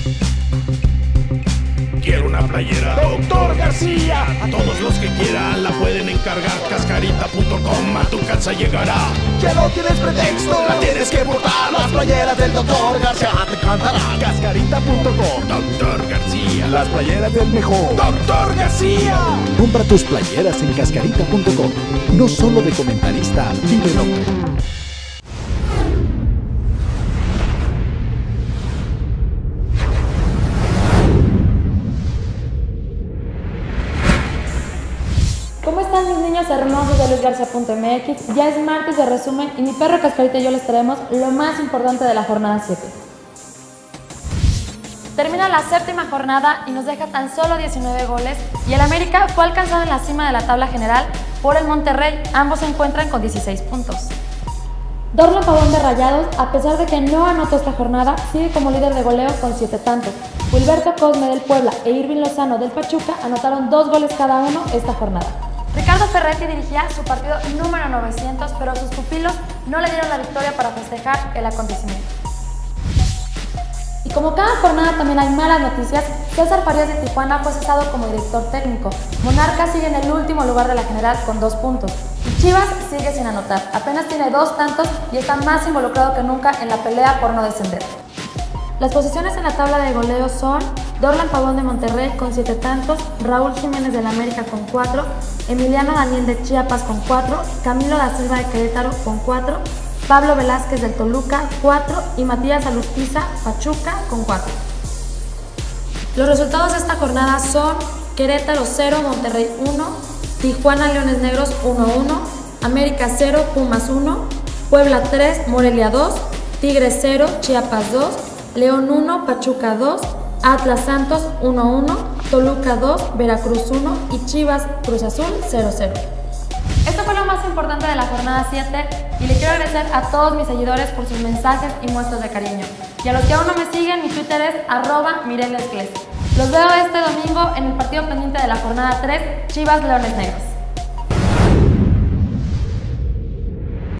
Quiero una playera Doctor García. A todos los que quieran la pueden encargar. Cascarita.com, a tu casa llegará. Ya no tienes pretexto, La tienes que portar. las playeras del Doctor García te encantarán. Cascarita.com, Doctor García. Las playeras del mejor Doctor García. Compra tus playeras en cascarita.com. No solo de comentarista vive el hombre. ¿Cómo están mis niños hermosos de luisgarcia.mx? Ya es martes de resumen y mi perro Cascarita y yo les traemos lo más importante de la jornada 7. Termina la séptima jornada y nos deja tan solo 19 goles y el América fue alcanzado en la cima de la tabla general por el Monterrey. Ambos se encuentran con 16 puntos. Dorlan Pavón de Rayados, a pesar de que no anotó esta jornada, sigue como líder de goleo con 7 tantos. Wilberto Cosme del Puebla e Irving Lozano del Pachuca anotaron 2 goles cada uno esta jornada. Ricardo Ferretti dirigía su partido número 900, pero sus pupilos no le dieron la victoria para festejar el acontecimiento. Y como cada jornada también hay malas noticias, César Farías de Tijuana fue cesado como director técnico. Monarcas sigue en el último lugar de la general con 2 puntos. Y Chivas sigue sin anotar, apenas tiene 2 tantos y está más involucrado que nunca en la pelea por no descender. Las posiciones en la tabla de goleo son Dorlan Pavón de Monterrey con 7 tantos, Raúl Jiménez del América con 4, Emiliano Daniel de Chiapas con 4, Camilo da Silva de Querétaro con 4, Pablo Velázquez del Toluca 4 y Matías Alustiza Pachuca con 4. Los resultados de esta jornada son Querétaro 0, Monterrey 1, Tijuana Leones Negros 1-1, América 0, Pumas 1, Puebla 3, Morelia 2, Tigres 0, Chiapas 2, León 1, Pachuca 2, Atlas Santos 1-1, Toluca 2, Veracruz 1 y Chivas Cruz Azul 0-0. Esto fue lo más importante de la jornada 7 y le quiero agradecer a todos mis seguidores por sus mensajes y muestras de cariño. Y a los que aún no me siguen, mi Twitter es @mirelesgles. Los veo este domingo en el partido pendiente de la jornada 3, Chivas Leones Negros.